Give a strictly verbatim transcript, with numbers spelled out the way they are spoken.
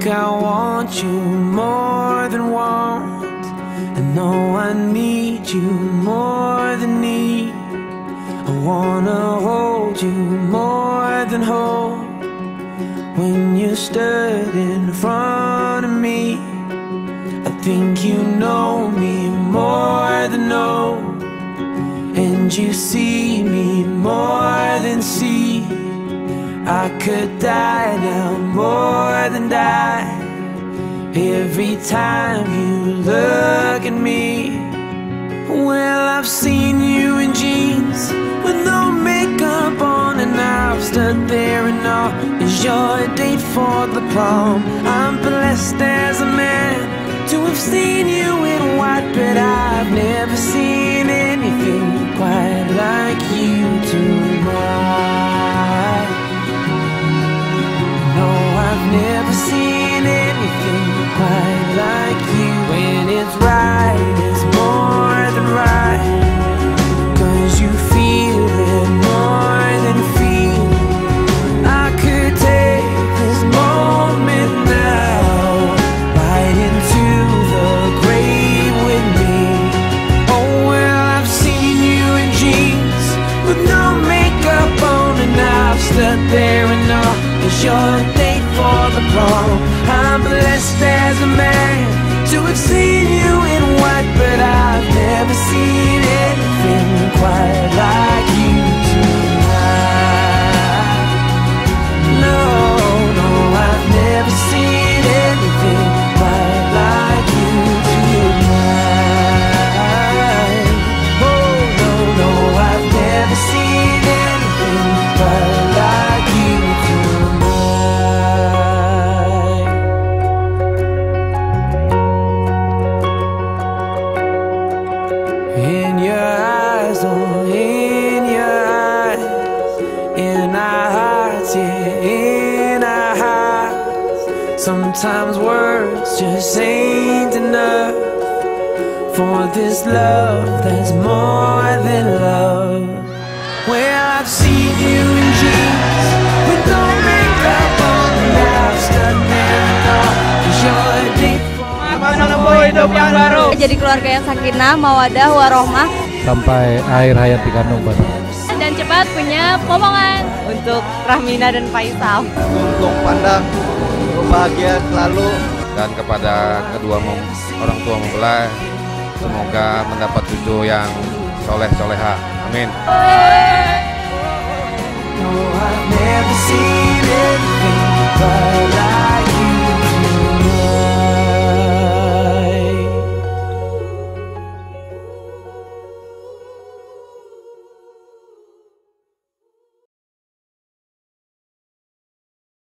I want you more than want. I know I need you more than need. I wanna hold you more than hold. When you stood in front of me, I think you know me more than know. And you see me more than see. I could die now more than die. Every time you look at me. Well, I've seen you in jeans with no makeup on, and I've stood there and all is your date for the prom. I'm blessed as a man to have seen you in white, but I've never seen anything quite like you tonight. No, I've never seen anything quite like you. When it's right, it's more than right, 'cause you feel it more than feel. I could take this moment now, right into the grave with me. Oh, well, I've seen you in jeans with no makeup on, and I've stood there and all it's your date for the prom. I'm blessed as a man to have seen you in white, but I've never seen anything quite like you tonight. No, no, I've never seen anything quite like you tonight. Oh, no, no, I've never seen anything quite like you tonight. In your eyes, oh, in your eyes, in our hearts, yeah, in our hearts. Sometimes words just ain't enough for this love that's more than love. Well, I've seen you in jeans with no makeup on, and I've stood there and all is your date for menempuh hidup yang baru. Jadi keluarga yang sakinah, mawadah, warohmah, sampai akhir hayat dikandung Bapak. dan cepat punya pomongan untuk Rahmina dan Faisal. Untuk pandang bahagia selalu, dan kepada kedua mem- orang tua mempelai, semoga mendapat cucu yang soleh soleha. Amin. No, I've never seen anything but